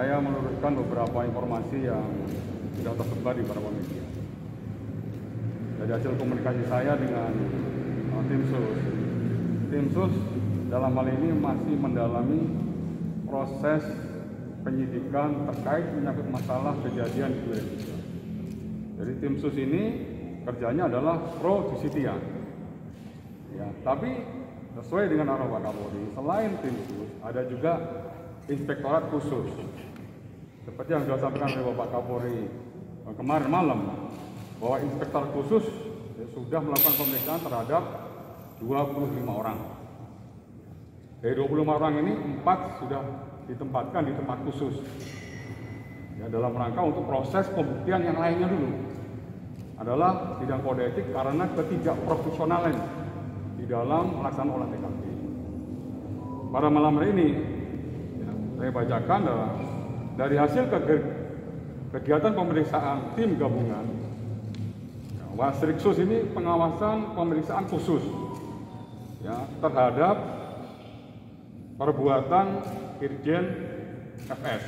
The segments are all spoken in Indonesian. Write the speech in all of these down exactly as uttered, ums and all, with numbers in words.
saya meluruskan beberapa informasi yang sudah tersebar di beberapa media. Dari hasil komunikasi saya dengan uh, tim sus, tim sus dalam hal ini masih mendalami proses penyidikan terkait menyangkut masalah kejadian di Duren tiga. Jadi tim sus ini kerjanya adalah pro justisia. Ya, tapi sesuai dengan arahan Pak Kapolri, selain tim sus ada juga inspektorat khusus. Seperti yang sudah disampaikan oleh Bapak Kapolri kemarin malam, bahwa inspektorat khusus ya, sudah melakukan pemeriksaan terhadap dua puluh lima orang. Dari dua puluh lima orang ini, empat sudah ditempatkan di tempat khusus. Ya, dalam rangka untuk proses pembuktian yang lainnya dulu adalah sidang kode etik karena ketidakprofesionalan di dalam pelaksanaan olah T K P. Pada malam hari ini, ya, saya bacakan adalah dari hasil kegiatan pemeriksaan tim gabungan, ya, Wasriksus ini pengawasan pemeriksaan khusus ya, terhadap perbuatan Irjen F S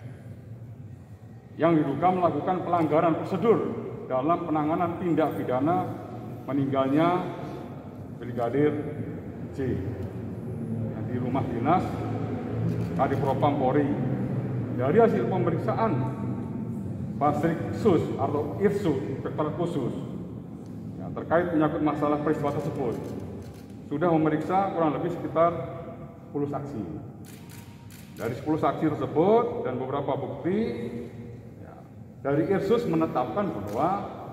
yang diduga melakukan pelanggaran prosedur dalam penanganan tindak pidana meninggalnya Brigadir J yang di rumah dinas Kadipropam Polri. Dari hasil pemeriksaan Wasriksus atau Irsu, Inspektorat Khusus ya, terkait menyangkut masalah peristiwa tersebut, sudah memeriksa kurang lebih sekitar sepuluh saksi. Dari sepuluh saksi tersebut dan beberapa bukti, ya, dari Irsus menetapkan bahwa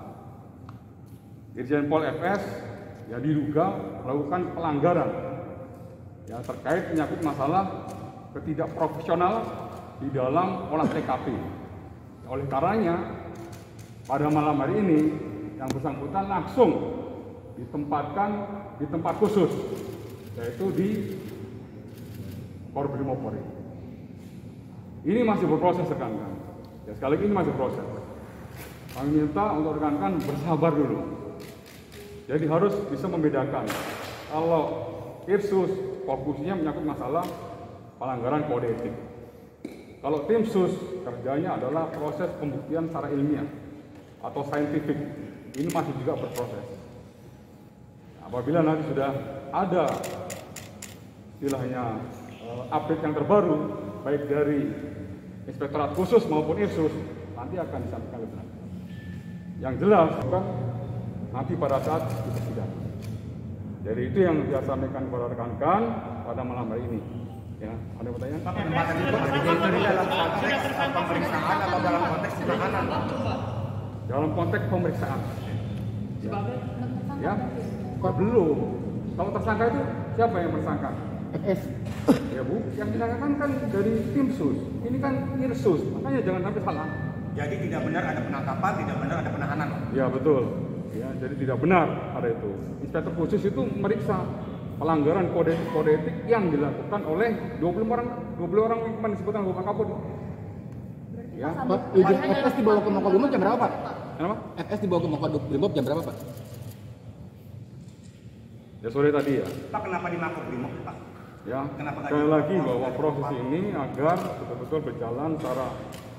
Irjen Pol F S ya diduga melakukan pelanggaran ya, terkait menyangkut masalah ketidakprofesional di dalam olah T K P. Oleh karenanya, pada malam hari ini yang bersangkutan langsung ditempatkan di tempat khusus, yaitu di Korbrimop Polri. Ini masih berproses rekan-rekan. Ya, sekali lagi ini masih proses. Kami minta untuk rekan-rekan bersabar dulu. Jadi harus bisa membedakan. Kalau Irsus fokusnya menyangkut masalah pelanggaran kode etik. Kalau tim sus kerjanya adalah proses pembuktian secara ilmiah atau saintifik. Ini masih juga berproses. Apabila nanti sudah ada istilahnya update yang terbaru baik dari Inspektorat Khusus maupun Irsus, nanti akan disampaikan lebih lanjut. Yang jelas kan nanti pada saat kita sidang. Jadi itu yang saya sampaikan kepada rekan-rekan pada malam hari ini. Ya, ada pertanyaan? Pak, penempatan itu itu di dalam konteks pemeriksaan atau dalam konteks penahanan? Dalam konteks pemeriksaan. Ya, ya. Kok belum? Kalau tersangka itu siapa yang tersangka? F S. Ya Bu, yang disangkakan kan dari tim sus. Ini kan Irsus, makanya jangan sampai salah. Jadi tidak benar ada penangkapan, tidak benar ada penahanan. Ya betul. Ya, jadi tidak benar ada itu. Inspektur khusus itu meriksa pelanggaran kode kode etik yang dilakukan oleh dua puluh orang dua puluh orang yang disebutkan Bapak Kapolri. Ya. Pak, F S dibawa ke Makobrimob jam berapa, Pak? Kenapa? F S dibawa ke Makobrimob jam berapa, Pak? Ya sore tadi ya. Pak, kenapa di Makobrimob, Pak? Ya. Kenapa Sekali lagi bahwa proses ini agar betul-betul berjalan secara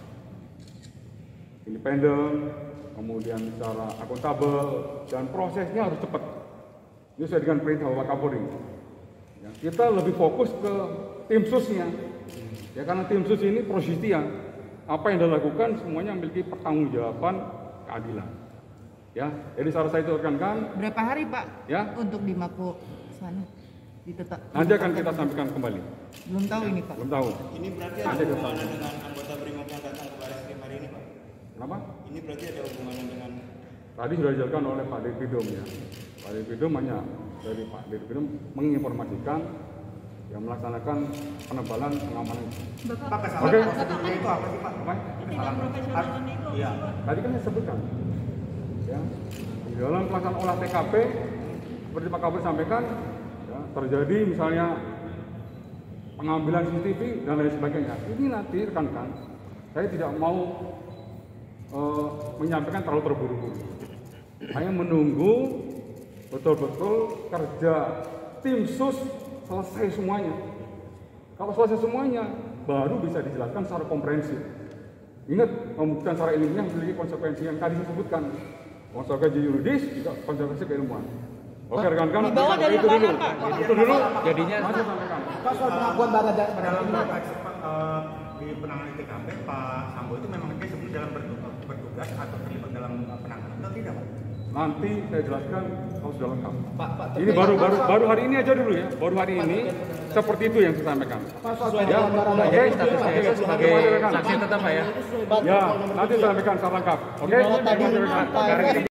independen, kemudian secara akuntabel, dan prosesnya harus cepat. Ini sesuai dengan perintah Bapak Kapolri. Ya, kita lebih fokus ke tim susnya. Ya karena tim sus ini pro justia. Apa yang dilakukan semuanya memiliki pertanggungjawaban keadilan. Ya, jadi saran saya itu rekan-rekan. Berapa hari Pak? Ya. Untuk di Mako sana ditetap. Nanti akan kita sampaikan kembali. Belum tahu ini Pak. Belum tahu. Ini berarti Nanti ada kita hubungannya sampaikan. dengan anggota Brimob yang datang ke Baris Krim hari ini, Pak? Kenapa? Ini berarti ada hubungannya dengan Tadi sudah dijelaskan oleh Pak Dirpidum ya. Pak Dirpidum hanya dari Pak Dirpidum menginformasikan yang melaksanakan penebalan pengamanan. Pak, kesalahan Oke. prosedurnya itu apa sih, Pak? Apa? Kesalahan prosedurnya itu. Iya. Tadi kan saya sebutkan. Ya. Di dalam pelaksanaan olah T K P seperti Pak Kapolri sampaikan ya, terjadi misalnya pengambilan C C T V dan lain sebagainya. Ini nanti rekan-rekan saya tidak mau uh, menyampaikan terlalu terburu-buru. Saya menunggu betul-betul kerja tim sus selesai semuanya. Kalau selesai semuanya, baru bisa dijelaskan secara komprehensif. Ingat, pembuktian secara ilmiah memiliki konsekuensi yang tadi disebutkan. Konsekuensi yuridis, juga konsekuensi keilmuan. Oke, rekan-rekan. Dibawa dari itu dulu. mana, Pak? Itu dulu. Jadinya Masih sampaikan. Pak, soal pengakuan Barada dalam konteks eh, di penanganan T K P Pak Sambo itu memang dia sebelum dalam bertugas, bertugas atau terlibat dalam eh, penanganan atau tidak Pak? Nanti saya jelaskan kalau sudah lengkap. Pak, Pak, Ini baru baru baru hari ini aja dulu ya. Baru hari ini seperti itu yang saya sampaikan. Ya, oke. statusnya sebagai saksi tetap Pak ya. Ya, nanti saya sampaikan secara lengkap. Oke. Tadi Terima kasih rekan. Pak